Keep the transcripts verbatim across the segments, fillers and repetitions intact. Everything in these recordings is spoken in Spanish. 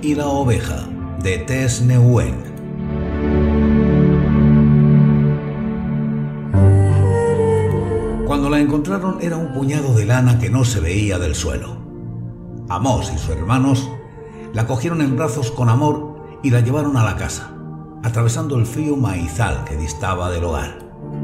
y la oveja, de Tess Nguyen. Cuando la encontraron era un puñado de lana que no se veía del suelo. Amós y sus hermanos la cogieron en brazos con amor y la llevaron a la casa, atravesando el frío maizal que distaba del hogar.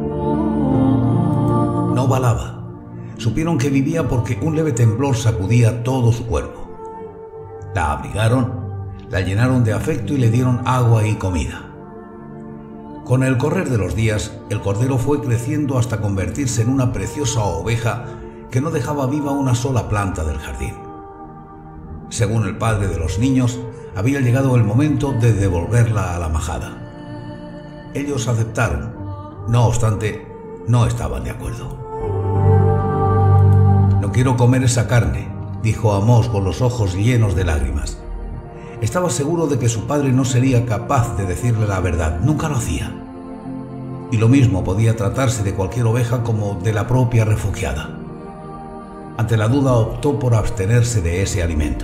No balaba. Supieron que vivía porque un leve temblor sacudía todo su cuerpo. La abrigaron, la llenaron de afecto y le dieron agua y comida. Con el correr de los días, el cordero fue creciendo hasta convertirse en una preciosa oveja que no dejaba viva una sola planta del jardín. Según el padre de los niños, había llegado el momento de devolverla a la majada. Ellos aceptaron. No obstante, no estaban de acuerdo. «No quiero comer esa carne», dijo Amós con los ojos llenos de lágrimas. Estaba seguro de que su padre no sería capaz de decirle la verdad. Nunca lo hacía. Y lo mismo podía tratarse de cualquier oveja como de la propia refugiada. Ante la duda optó por abstenerse de ese alimento.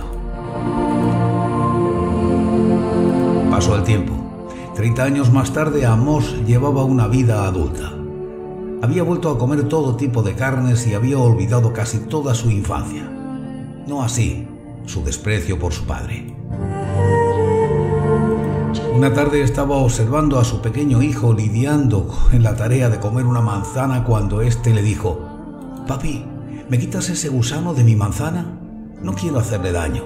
Pasó el tiempo. Treinta años más tarde, Amós llevaba una vida adulta. Había vuelto a comer todo tipo de carnes y había olvidado casi toda su infancia. No así su desprecio por su padre. Una tarde estaba observando a su pequeño hijo lidiando en la tarea de comer una manzana cuando éste le dijo: «Papi, ¿me quitas ese gusano de mi manzana? No quiero hacerle daño».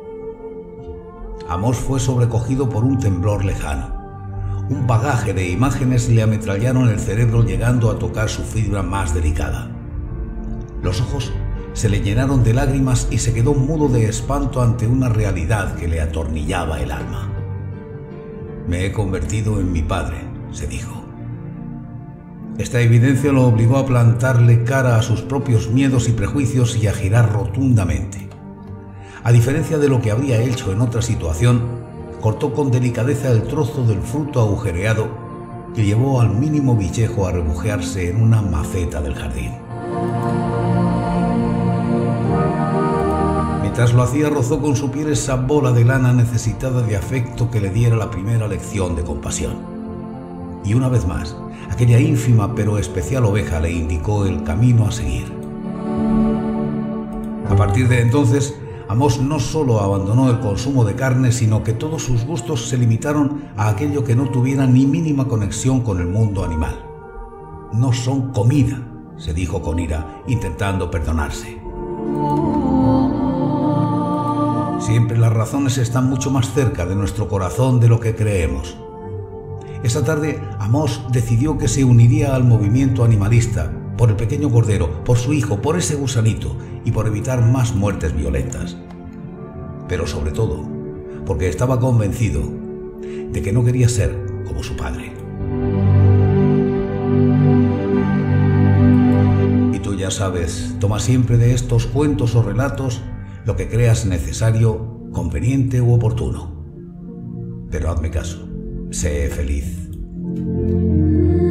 Amós fue sobrecogido por un temblor lejano. Un bagaje de imágenes le ametrallaron el cerebro, llegando a tocar su fibra más delicada. Los ojos se le llenaron de lágrimas y se quedó mudo de espanto ante una realidad que le atornillaba el alma. «Me he convertido en mi padre», se dijo. Esta evidencia lo obligó a plantarle cara a sus propios miedos y prejuicios y a girar rotundamente. A diferencia de lo que habría hecho en otra situación, cortó con delicadeza el trozo del fruto agujereado y llevó al mínimo bichejo a refugiarse en una maceta del jardín. Mientras lo hacía, rozó con su piel esa bola de lana necesitada de afecto que le diera la primera lección de compasión. Y una vez más, aquella ínfima pero especial oveja le indicó el camino a seguir. A partir de entonces, Amós no solo abandonó el consumo de carne, sino que todos sus gustos se limitaron a aquello que no tuviera ni mínima conexión con el mundo animal. «No son comida», se dijo con ira, intentando perdonarse. Siempre las razones están mucho más cerca de nuestro corazón de lo que creemos. Esa tarde, Amós decidió que se uniría al movimiento animalista, por el pequeño cordero, por su hijo, por ese gusanito y por evitar más muertes violentas. Pero sobre todo, porque estaba convencido de que no quería ser como su padre. Y tú ya sabes, toma siempre de estos cuentos o relatos lo que creas necesario, conveniente u oportuno. Pero hazme caso, sé feliz.